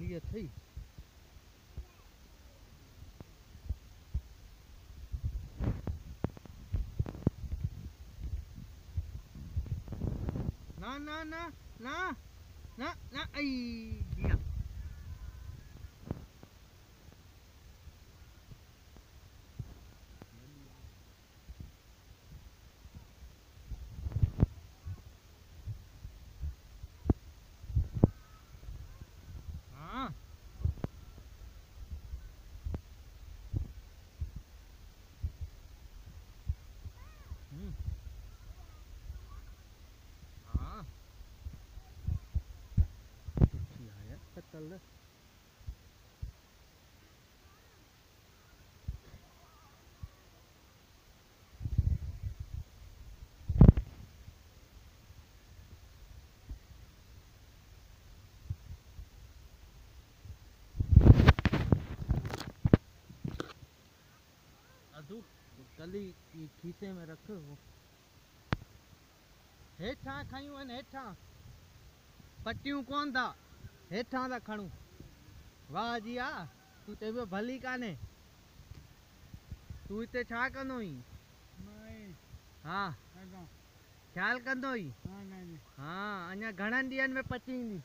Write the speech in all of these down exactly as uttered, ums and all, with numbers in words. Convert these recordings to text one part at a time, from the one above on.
वीह थी ना ना ना ना ना ना आई दिया हाँ हम्म हाँ सुठी है यार कतल अदू कली खीसे में रख वो हेठा खयूं आहिनि हेठा पटियूं कोन था हेठा था खणूं वाह जी आ तू ते पियो भली कान्हे तू हिते छा कंदो हुई हाँ ख्याल कंदो हुई हाँ अञा घणनि ॾींहंनि में पची ईंदी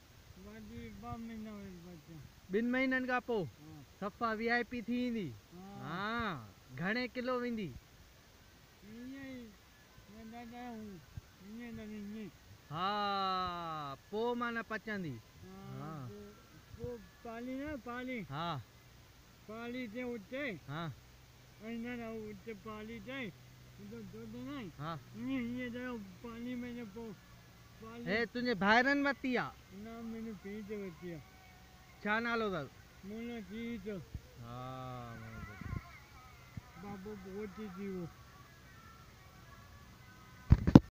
ॿिनि महीननि खां पोइ सफ़ा वी आई पी थी ईंदी हाँ घणे किलो वेंदी हाँ पोइ माना पचंदी हाँ पाली ना पाली हाँ पाली ते उते हाँ ना ना उते पाली ते तो दूध नहीं हाँ ये ये जो पानी में जो पाली हे तुझे भाइरनि वरिती आहे ना मैंने पीज वरिती आहे छा नालो अथसि मोना चीज हाँ बाबू बहुत ही जीवो